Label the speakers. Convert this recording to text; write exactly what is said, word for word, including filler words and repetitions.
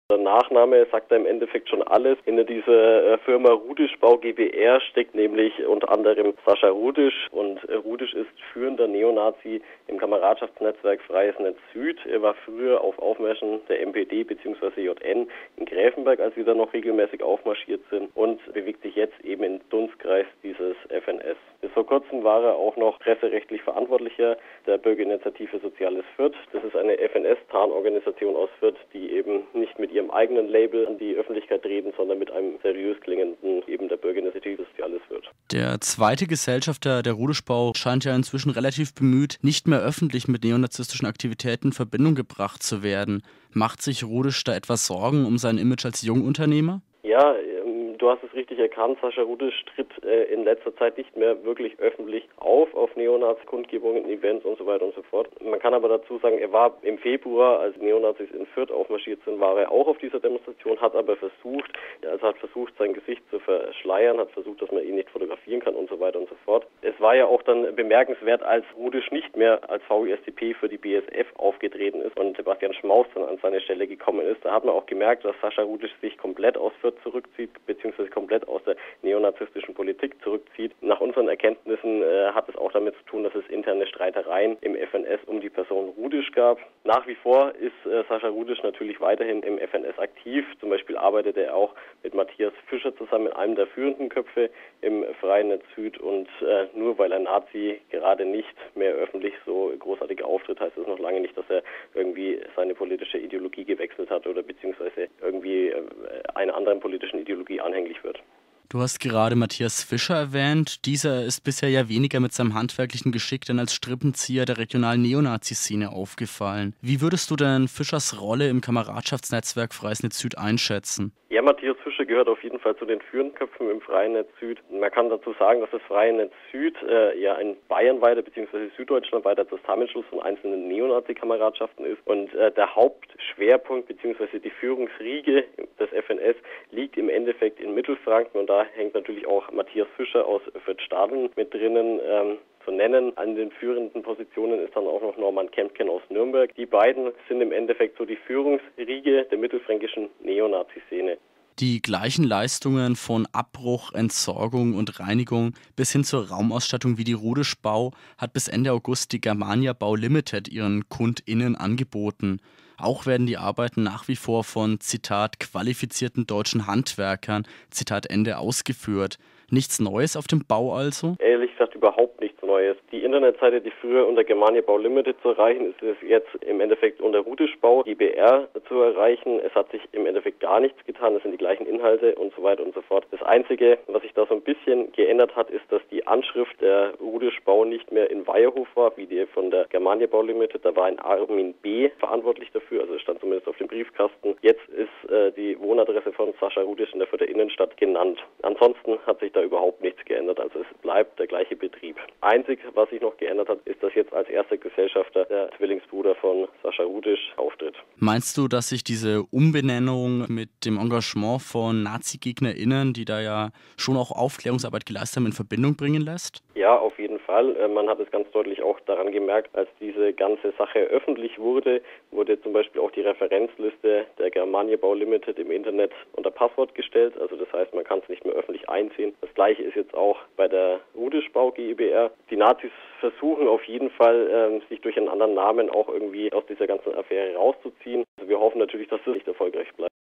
Speaker 1: Der Nachname sagt da im Endeffekt schon alles. Hinter dieser Firma Rudisch Bau GbR steckt nämlich unter anderem Sascha Rudisch. Und Rudisch ist führender Neonazi im Kameradschaftsnetzwerk Freies Netz Süd. Er war früher auf Aufmärschen der M P D bzw. J N in Gräfenberg, als sie da noch regelmäßig aufmarschiert sind, und bewegt sich jetzt eben im Dunstkreis dieses F N S. Bis vor kurzem war er auch noch presserechtlich Verantwortlicher der Bürgerinitiative Soziales Fürth. Das ist eine F N S-Tarnorganisation aus Fürth, die eben nicht mit ihrem eigenen Label an die Öffentlichkeit treten, sondern mit einem seriös klingenden, eben der Bürgerinitiative Soziales Fürth.
Speaker 2: Der zweite Gesellschafter, der Rudisch Bau, scheint ja inzwischen relativ bemüht, nicht mehr öffentlich mit neonazistischen Aktivitäten in Verbindung gebracht zu werden. Macht sich Rudisch da etwas Sorgen um sein Image als Jungunternehmer?
Speaker 1: Ja, ähm, du hast es richtig erkannt. Sascha Rudisch tritt äh, in letzter Zeit nicht mehr wirklich öffentlich auf, auf Neonazi-Kundgebungen, Events und so weiter und so fort. Man kann aber dazu sagen, er war im Februar, als Neonazis in Fürth aufmarschiert sind, war er auch auf dieser Demonstration, hat aber versucht, also hat versucht, sein Gesicht zu verschleiern, hat versucht, dass man ihn nicht fotografieren kann und so weiter und so fort. Es war ja auch dann bemerkenswert, als Rudisch nicht mehr als V I S D P für die B S F aufgetreten ist und Sebastian Schmaus dann an seine Stelle gekommen ist. Da hat man auch gemerkt, dass Sascha Rudisch sich komplett aus Fürth zurückzieht, beziehungsweise komplett aus der neonazistischen Politik zurückzieht. Nach unseren Erkenntnissen äh, hat es auch damit zu tun, dass es interne Streitereien im F N S um die Person Rudisch gab. Nach wie vor ist äh, Sascha Rudisch natürlich weiterhin im F N S aktiv. Zum Beispiel arbeitet er auch mit Matthias Fischer zusammen, einem der führenden Köpfe im Freien Netz Süd. Und äh, nur weil ein Nazi gerade nicht mehr öffentlich so großartig auftritt, heißt es noch lange nicht, dass er irgendwie seine politische Ideologie gewechselt hat oder beziehungsweise irgendwie äh, einer anderen politischen Ideologie anhänglich wird.
Speaker 2: Du hast gerade Matthias Fischer erwähnt. Dieser ist bisher ja weniger mit seinem handwerklichen Geschick denn als Strippenzieher der regionalen Neonazi-Szene aufgefallen. Wie würdest du denn Fischers Rolle im Kameradschaftsnetzwerk Freies Netz Süd einschätzen?
Speaker 1: Ja, Matthias Fischer gehört auf jeden Fall zu den führenden Köpfen im Freien Netz Süd. Man kann dazu sagen, dass das Freie Netz Süd äh, ja ein bayernweiter bzw. süddeutschlandweiter Zusammenschluss von einzelnen Neonazi-Kameradschaften ist. Und äh, der Hauptschwerpunkt bzw. die Führungsriege des F N S liegt im Endeffekt in Mittelfranken, und da hängt natürlich auch Matthias Fischer aus Fürth-Stadlen mit drinnen. Ähm, zu nennen. An den führenden Positionen ist dann auch noch Norman Kempken aus Nürnberg. Die beiden sind im Endeffekt so die Führungsriege der mittelfränkischen Neonazi-Szene.
Speaker 2: Die gleichen Leistungen von Abbruch, Entsorgung und Reinigung bis hin zur Raumausstattung wie die Rudisch Bau hat bis Ende August die Germania Bau Limited ihren KundInnen angeboten. Auch werden die Arbeiten nach wie vor von, Zitat, qualifizierten deutschen Handwerkern, Zitat Ende, ausgeführt. Nichts Neues auf dem Bau also?
Speaker 1: Ehrlich gesagt überhaupt nichts Neues. Die Internetseite, die früher unter Germania Bau Limited zu erreichen ist, ist jetzt im Endeffekt unter Rudisch Bau GbR zu erreichen. Es hat sich im Endeffekt gar nichts getan. Es sind die gleichen Inhalte und so weiter und so fort. Das Einzige, was sich da so ein bisschen geändert hat, ist, dass die Anschrift der Rudisch Bau nicht mehr in Weierhof war, wie die von der Germania Bau Limited. Da war ein Armin B. verantwortlich dafür, also es stand zumindest auf dem Briefkasten. Jetzt ist äh, die Wohnadresse von Sascha Rudisch in der Fürther Innenstadt genannt. Ansonsten hat sich da überhaupt nichts geändert, also es bleibt der gleiche Betrieb. Einzig, was sich noch geändert hat, ist, dass jetzt als erster Gesellschafter der Zwillingsbruder von Sascha Rudisch auftritt.
Speaker 2: Meinst du, dass sich diese Umbenennung mit dem Engagement von Nazi-GegnerInnen, die da ja schon auch Aufklärungsarbeit geleistet haben, in Verbindung bringen lässt?
Speaker 1: Ja, auf jeden Fall. Man hat es ganz deutlich auch daran gemerkt, als diese ganze Sache öffentlich wurde, wurde zum Beispiel auch die Referenzliste der Germania Bau Limited im Internet unter Passwort gestellt. Also das heißt, man kann es nicht mehr öffentlich einsehen. Das gleiche ist jetzt auch bei der Rudisch Bau GbR. Die Nazis versuchen auf jeden Fall, ähm, sich durch einen anderen Namen auch irgendwie aus dieser ganzen Affäre rauszuziehen. Also wir hoffen natürlich, dass das nicht erfolgreich bleibt.